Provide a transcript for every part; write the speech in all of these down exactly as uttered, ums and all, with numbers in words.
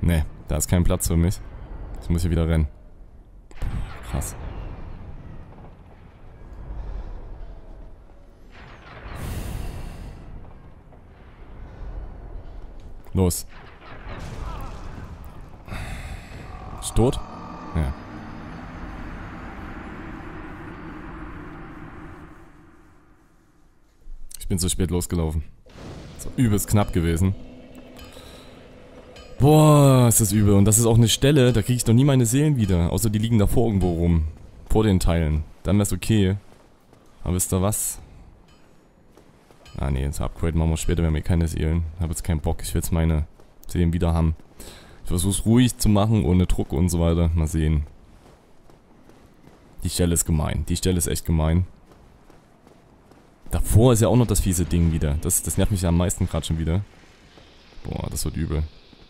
Ne, da ist kein Platz für mich. Ich muss hier wieder rennen. Krass. Los. Ist tot? Ja. Ich bin zu spät losgelaufen. So übelst knapp gewesen. Boah, ist das übel. Und das ist auch eine Stelle, da kriege ich doch nie meine Seelen wieder. Außer die liegen davor irgendwo rum. Vor den Teilen. Dann wär's okay. Aber wisst ihr was? Ah ne, das Upgrade machen wir später, wir haben eh keine Seelen. Ich habe jetzt keinen Bock, ich will jetzt meine Seelen wieder haben. Ich versuche es ruhig zu machen, ohne Druck und so weiter. Mal sehen. Die Stelle ist gemein. Die Stelle ist echt gemein. Davor ist ja auch noch das fiese Ding wieder. Das, das nervt mich ja am meisten gerade schon wieder. Boah, das wird übel.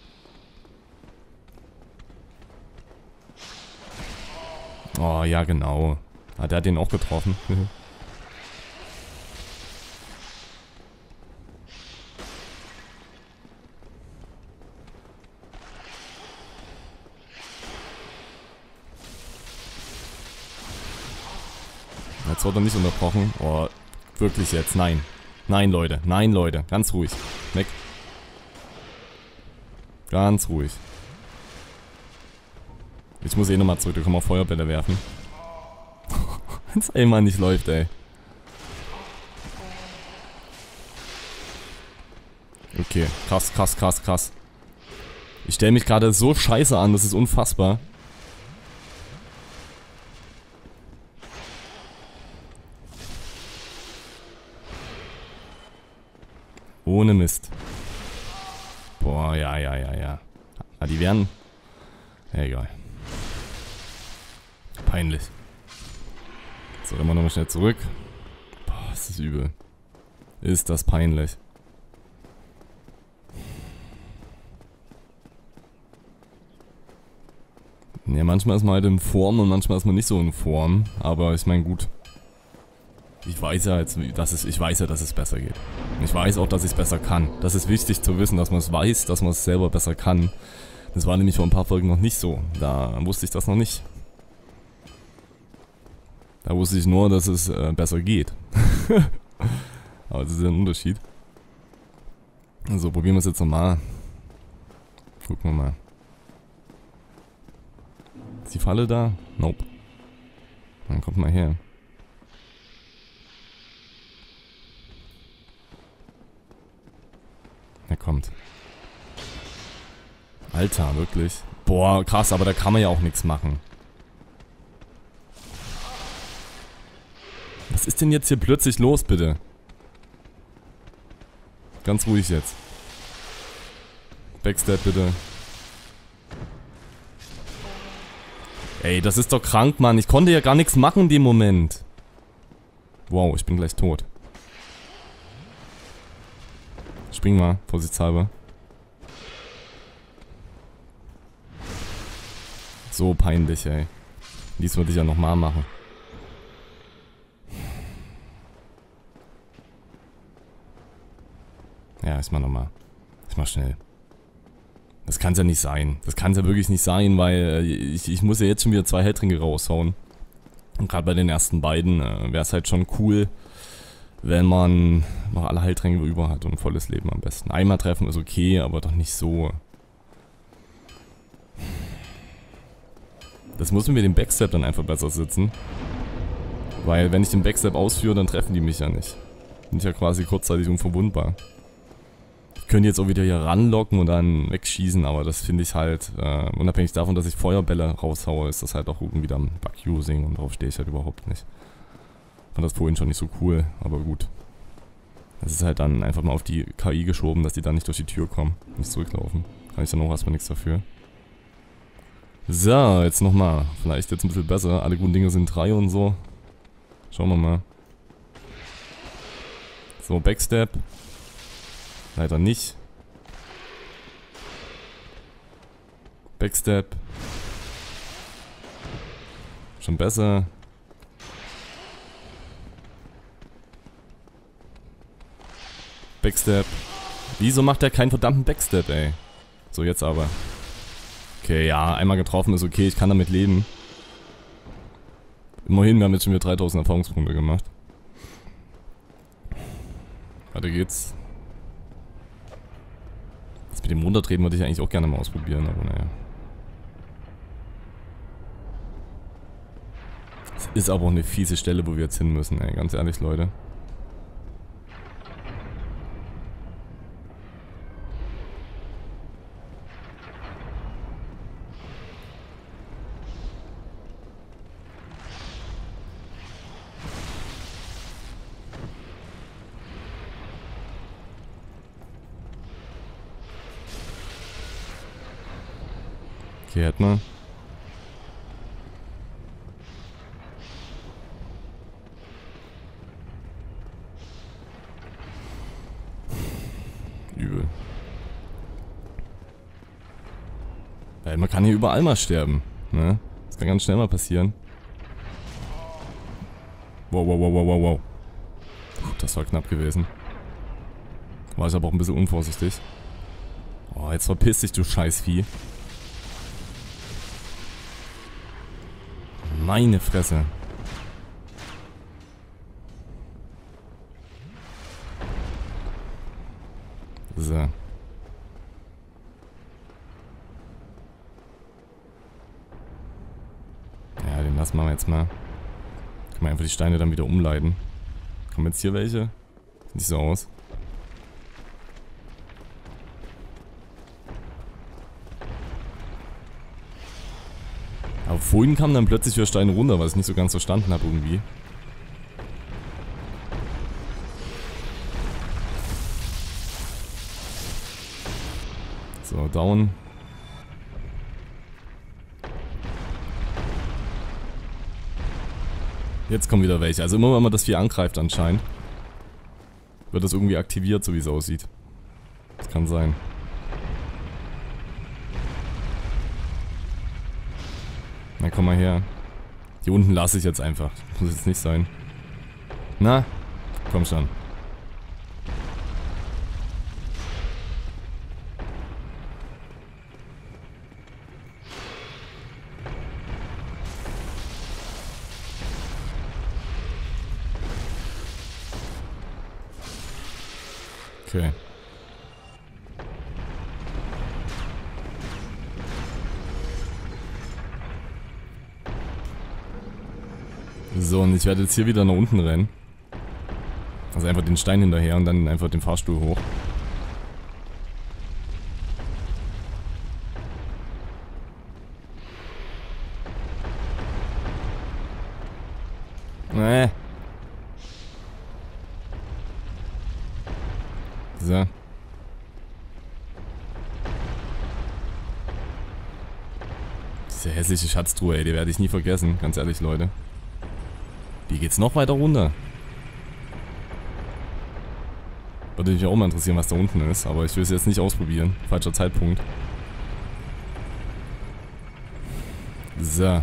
Oh, ja genau. Ah, der hat den auch getroffen. Jetzt wird er nicht unterbrochen. Oh, wirklich jetzt. Nein. Nein, Leute. Nein, Leute. Ganz ruhig. Weg. Ganz ruhig. Ich muss eh nochmal zurück. Da kann man Feuerbälle werfen. Wenn es einmal nicht läuft, ey. Okay. Krass, krass, krass, krass. Ich stelle mich gerade so scheiße an. Das ist unfassbar. Ohne Mist. Boah, ja, ja, ja, ja. Ah, die werden... Ja, egal. Peinlich. So, immer noch mal schnell zurück. Boah, ist das übel. Ist das peinlich. Ja, manchmal ist man halt in Form und manchmal ist man nicht so in Form. Aber ich meine, gut. Ich weiß ja jetzt, dass es, ich weiß ja, dass es besser geht. Ich weiß auch, dass ich es besser kann. Das ist wichtig zu wissen, dass man es weiß, dass man es selber besser kann. Das war nämlich vor ein paar Folgen noch nicht so. Da wusste ich das noch nicht. Da wusste ich nur, dass es äh, besser geht. Aber das ist ja ein Unterschied. So, probieren wir es jetzt nochmal. Gucken wir mal. Ist die Falle da? Nope. Dann kommt mal her. Er kommt. Alter, wirklich. Boah, krass, aber da kann man ja auch nichts machen. Was ist denn jetzt hier plötzlich los, bitte? Ganz ruhig jetzt. Backstab, bitte. Ey, das ist doch krank, Mann. Ich konnte ja gar nichts machen in dem Moment. Wow, ich bin gleich tot. Spring mal, vorsichtshalber. So peinlich, ey. Dies würde ich ja nochmal machen. Ja, ich mach nochmal. Ich mach schnell. Das kann's ja nicht sein. Das kann's ja wirklich nicht sein, weil ich, ich muss ja jetzt schon wieder zwei Heldringe raushauen. Und gerade bei den ersten beiden äh, wäre es halt schon cool, wenn man noch alle Heiltränke über hat und ein volles Leben am besten. Einmal treffen ist okay, aber doch nicht so. Das muss mit dem Backstep dann einfach besser sitzen. Weil wenn ich den Backstep ausführe, dann treffen die mich ja nicht. Bin ich ja quasi kurzzeitig unverwundbar. Ich könnte jetzt auch wieder hier ranlocken und dann wegschießen, aber das finde ich halt, äh, unabhängig davon, dass ich Feuerbälle raushaue, ist das halt auch irgendwie dann Bug-Using und darauf stehe ich halt überhaupt nicht. Fand das vorhin schon nicht so cool, aber gut. Das ist halt dann einfach mal auf die K I geschoben, dass die dann nicht durch die Tür kommen, nicht zurücklaufen. Kann ich dann auch erstmal nichts dafür. So, jetzt nochmal. Vielleicht jetzt ein bisschen besser. Alle guten Dinge sind drei und so. Schauen wir mal. So, Backstep. Leider nicht. Backstep. Schon besser. Backstep. Wieso macht er keinen verdammten Backstep, ey? So, jetzt aber. Okay, ja, einmal getroffen ist okay, ich kann damit leben. Immerhin, wir haben jetzt schon wieder dreitausend Erfahrungspunkte gemacht. Weiter geht's. Das mit dem Runtertreten würde ich eigentlich auch gerne mal ausprobieren, aber naja. Es ist aber auch eine fiese Stelle, wo wir jetzt hin müssen, ey, ganz ehrlich, Leute. Okay, hätten wir. Übel. Weil man kann hier überall mal sterben, ne? Das kann ganz schnell mal passieren. Wow, wow, wow, wow, wow, wow. Puh, das war knapp gewesen. War ich aber auch ein bisschen unvorsichtig. Oh, jetzt verpiss dich, du Scheißvieh. Meine Fresse. So. Ja, den lassen wir jetzt mal. Können wir einfach die Steine dann wieder umleiten. Kommen jetzt hier welche? Sieht nicht so aus. Aber vorhin kamen dann plötzlich wieder Steine runter, was ich nicht so ganz verstanden habe irgendwie. So, down. Jetzt kommen wieder welche. Also immer wenn man das Vieh angreift anscheinend, wird das irgendwie aktiviert, so wie es aussieht. Das kann sein. Na, komm mal her. Hier unten lasse ich jetzt einfach. Muss jetzt nicht sein. Na, komm schon. Okay. So, und ich werde jetzt hier wieder nach unten rennen. Also einfach den Stein hinterher und dann einfach den Fahrstuhl hoch. Nee. So. Diese hässliche Schatztruhe, ey, die werde ich nie vergessen. Ganz ehrlich, Leute. Wie geht's noch weiter runter? Würde mich auch mal interessieren, was da unten ist, aber ich will es jetzt nicht ausprobieren. Falscher Zeitpunkt. So.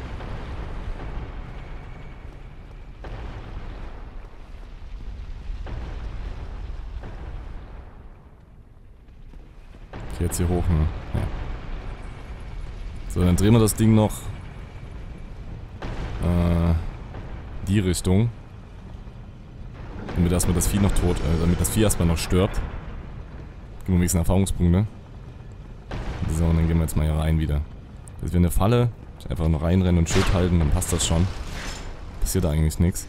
Okay, jetzt hier hoch, ne? Ja. So, dann drehen wir das Ding noch äh, die Richtung. Damit erstmal das Vieh noch tot, äh, damit das Vieh erstmal noch stirbt. Geben wir wenigstens Erfahrungspunkte. So, und dann gehen wir jetzt mal hier rein wieder. Das ist wie eine Falle. Einfach noch reinrennen und Schild halten, dann passt das schon. Passiert eigentlich nichts.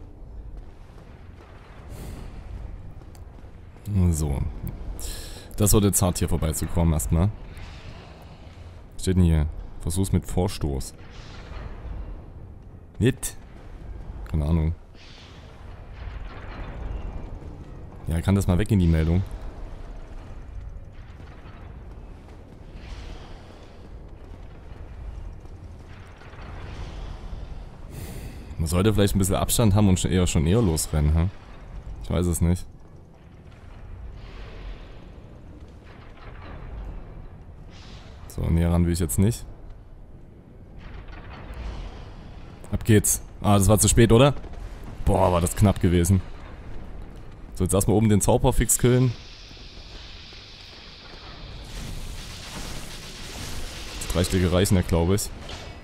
So. Das wird jetzt hart hier vorbeizukommen erstmal. Was steht denn hier? Versuch's mit Vorstoß. Mit? Keine Ahnung. Ja, kann das mal weg in die Meldung. Man sollte vielleicht ein bisschen Abstand haben und schon eher schon eher losrennen, ha? Ich weiß es nicht. So, näher ran will ich jetzt nicht. Ab geht's. Ah, das war zu spät, oder? Boah, war das knapp gewesen. So, jetzt erstmal oben den Zauber fix killen. Drei Stücke reichen ja, glaube ich.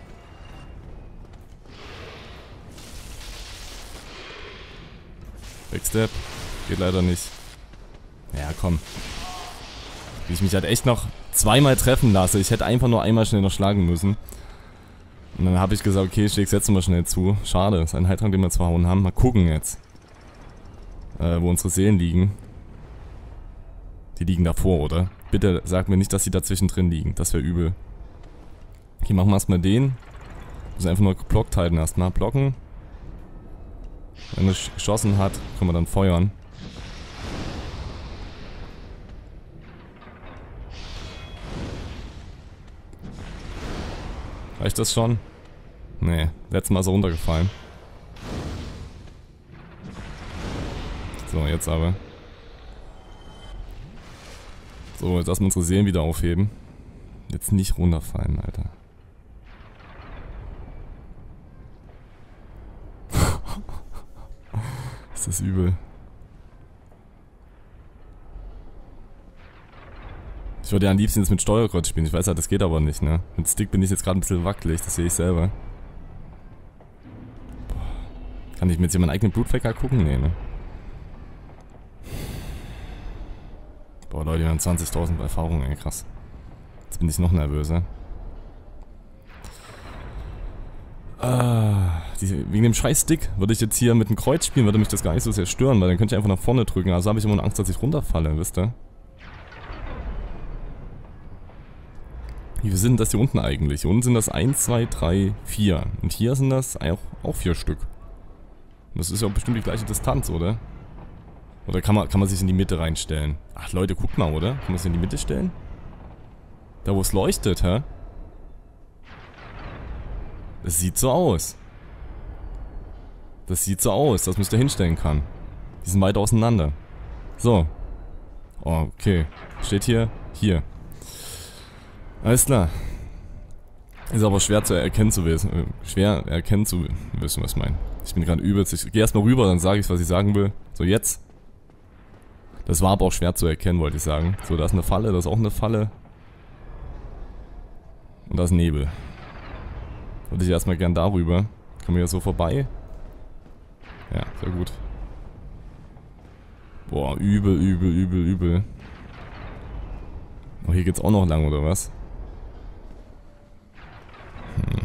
Backstep. Geht leider nicht. Ja, komm. Wie ich mich halt echt noch zweimal treffen lasse. Ich hätte einfach nur einmal schnell noch schlagen müssen. Und dann habe ich gesagt, okay, ich setze mal schnell zu. Schade, das ist ein Heiltrank, den wir zwar hauen haben. Mal gucken jetzt. Äh, wo unsere Seelen liegen. Die liegen davor, oder? Bitte sag mir nicht, dass sie dazwischen drin liegen. Das wäre übel. Okay, machen wir erstmal den. Müssen einfach nur geblockt halten erstmal. Blocken. Wenn er geschossen hat, können wir dann feuern. Reicht das schon? Nee, letztes Mal ist er runtergefallen. So, jetzt aber. So, jetzt lassen wir unsere Seelen wieder aufheben. Jetzt nicht runterfallen, Alter. Ist das übel. Ich würde ja am liebsten jetzt mit Steuerkreuz spielen. Ich weiß halt, das geht aber nicht, ne? Mit Stick bin ich jetzt gerade ein bisschen wackelig, das sehe ich selber. Boah. Kann ich mir jetzt hier meinen eigenen Blutflecker gucken? Nee, ne? Boah, Leute, wir haben zwanzigtausend Erfahrungen, ey, krass. Jetzt bin ich noch nervöser. Ah, die, wegen dem scheiß Stick würde ich jetzt hier mit dem Kreuz spielen, würde mich das gar nicht so sehr stören, weil dann könnte ich einfach nach vorne drücken. Also habe ich immer Angst, dass ich runterfalle, wisst ihr? Wie viel sind das hier unten eigentlich? Hier unten sind das eins, zwei, drei, vier. Und hier sind das auch, auch vier Stück. Das ist ja auch bestimmt die gleiche Distanz, oder? Oder kann man, kann man sich in die Mitte reinstellen? Ach Leute, guckt mal, oder? Kann man sich in die Mitte stellen? Da wo es leuchtet, hä? Das sieht so aus. Das sieht so aus, dass man sich da hinstellen kann. Die sind weit auseinander. So. Oh, okay. Steht hier, hier. Alles klar. Ist aber schwer zu erkennen zu wissen. Schwer erkennen zu wissen, was ich meine. Ich bin gerade übelst. Ich gehe erstmal rüber, dann sage ich, was ich sagen will. So, jetzt. Das war aber auch schwer zu erkennen, wollte ich sagen. So, da ist eine Falle, da ist auch eine Falle. Und da ist Nebel. Würde ich erstmal gern darüber. Kommen wir ja so vorbei. Ja, sehr gut. Boah, übel, übel, übel, übel. Oh, hier geht's auch noch lang, oder was? Hm.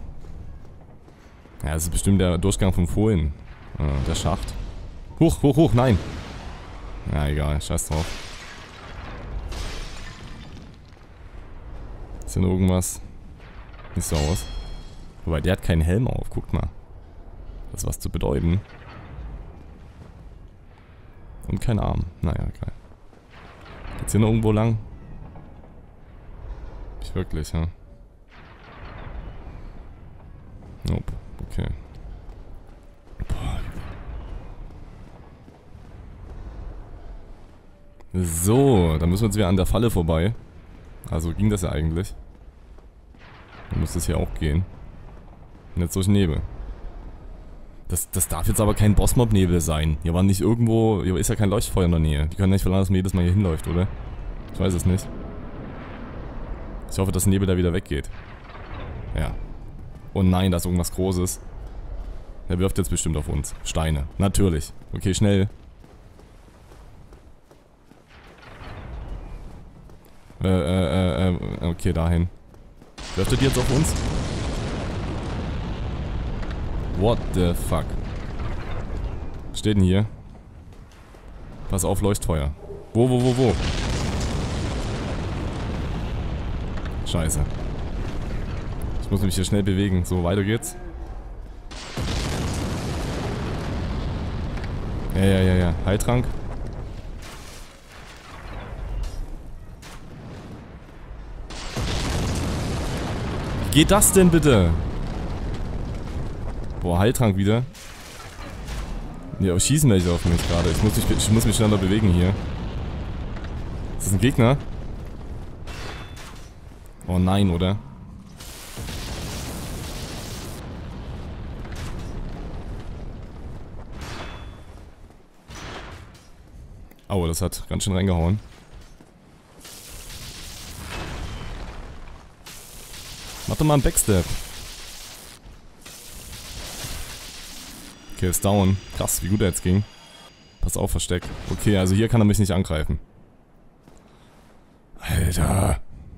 Ja, das ist bestimmt der Durchgang von vorhin. Ah, der Schacht. Hoch, hoch, hoch, nein! Ja, egal, scheiß drauf. Ist denn irgendwas? Nicht so aus. Wobei, der hat keinen Helm auf, guckt mal. Das ist was zu bedeuten. Und kein Arm. Naja, egal. Geht's hier noch irgendwo lang? Nicht wirklich, ja. Nope, okay. Boah. So, dann müssen wir jetzt wieder an der Falle vorbei. Also ging das ja eigentlich. Dann müsste es hier auch gehen. Und jetzt durch Nebel. Das, das darf jetzt aber kein Bossmob-Nebel sein. Hier war nicht irgendwo... Hier ist ja kein Leuchtfeuer in der Nähe. Die können nicht verlangen, dass man jedes Mal hier hinläuft, oder? Ich weiß es nicht. Ich hoffe, dass der Nebel da wieder weggeht. Ja. Oh nein, da ist irgendwas Großes. Der wirft jetzt bestimmt auf uns. Steine. Natürlich. Okay, schnell. Äh, äh, äh, okay, dahin. Wirft er die jetzt auf uns? What the fuck? Was steht denn hier? Pass auf, Leuchtfeuer. Wo, wo, wo, wo? Scheiße. Ich muss mich hier schnell bewegen. So, weiter geht's. Ja, ja, ja, ja. Heiltrank. Wie geht das denn bitte? Boah, Heiltrank wieder. Ja, schießen welche auf mich gerade. Ich muss mich, ich muss mich schneller bewegen hier. Ist das ein Gegner? Oh nein, oder? Oh, das hat ganz schön reingehauen. Mach doch mal einen Backstep. Okay, ist down. Krass, wie gut er jetzt ging. Pass auf, versteckt. Okay, also hier kann er mich nicht angreifen. Alter.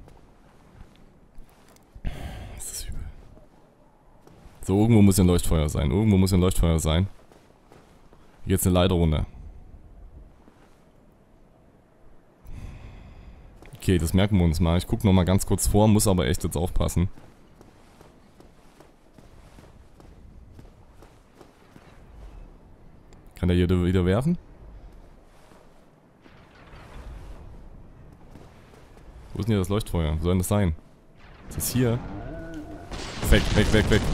Das ist übel. So, irgendwo muss ja ein Leuchtfeuer sein. Irgendwo muss ja ein Leuchtfeuer sein. Hier geht's eine Leiter runter. Okay, das merken wir uns mal. Ich gucke nochmal ganz kurz vor, muss aber echt jetzt aufpassen. Kann der hier wieder werfen? Wo ist denn hier das Leuchtfeuer? Wo soll denn das sein? Ist das hier? Weg, weg, weg, weg.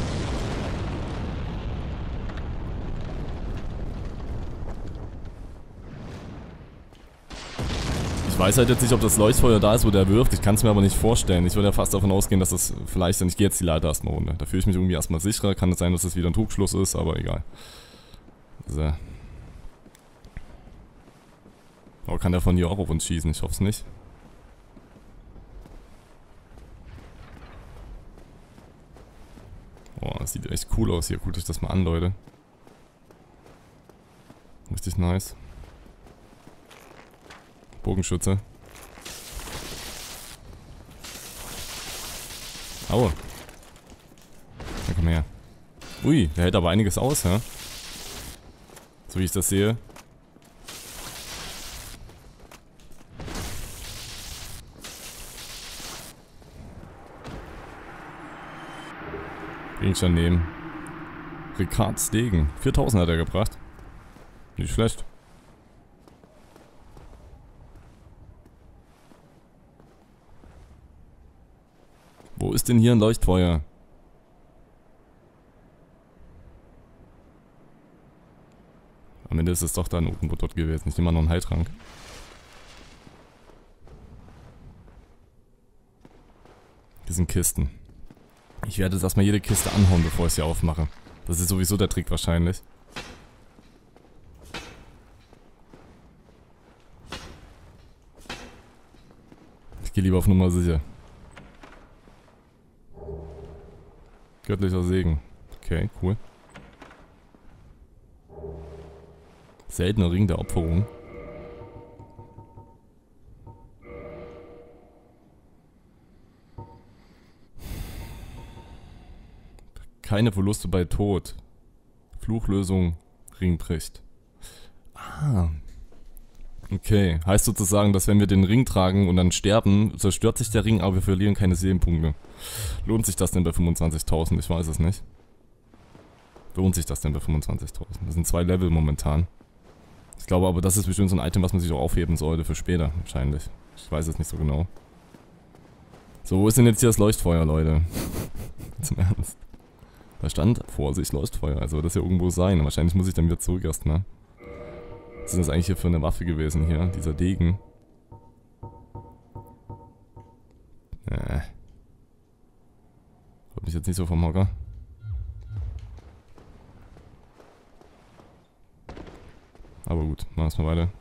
Ich weiß halt jetzt nicht, ob das Leuchtfeuer da ist, wo der wirft. Ich kann es mir aber nicht vorstellen. Ich würde ja fast davon ausgehen, dass das vielleicht... Ich gehe jetzt die Leiter erstmal runter. Da fühle ich mich irgendwie erstmal sicherer. Kann es sein, dass das wieder ein Trugschluss ist, aber egal. So. Aber kann der von hier auch auf uns schießen? Ich hoffe es nicht. Oh, das sieht echt cool aus hier. Guckt euch das mal an, Leute. Richtig nice. Bogenschütze. Aua. Na, komm her. Ui, der hält aber einiges aus, ja? So wie ich das sehe. Gegenstand nehmen. Ricard Stegen. viertausend hat er gebracht. Nicht schlecht. Wo ist denn hier ein Leuchtfeuer? Am Ende ist es doch dann irgendwo dort gewesen. Ich nehme mal noch einen Heiltrank. Hier sind Kisten. Ich werde jetzt erstmal jede Kiste anhauen, bevor ich sie aufmache. Das ist sowieso der Trick wahrscheinlich. Ich gehe lieber auf Nummer sicher. Göttlicher Segen. Okay, cool. Seltener Ring der Opferung. Keine Verluste bei Tod. Fluchlösung, Ring bricht. Ah. Okay, heißt sozusagen, dass wenn wir den Ring tragen und dann sterben, zerstört sich der Ring, aber wir verlieren keine Seelenpunkte. Lohnt sich das denn bei fünfundzwanzigtausend? Ich weiß es nicht. Lohnt sich das denn bei fünfundzwanzigtausend? Das sind zwei Level momentan. Ich glaube aber, das ist bestimmt so ein Item, was man sich auch aufheben sollte für später, wahrscheinlich. Ich weiß es nicht so genau. So, wo ist denn jetzt hier das Leuchtfeuer, Leute? Zum Ernst. Da stand, Vorsicht, Leuchtfeuer. Also wird das ja irgendwo sein. Wahrscheinlich muss ich dann wieder zurück erstmal. Was ist das eigentlich hier für eine Waffe gewesen hier? Dieser Degen. Äh. Hört mich jetzt nicht so vom Hocker. Aber gut, machen wir es mal weiter.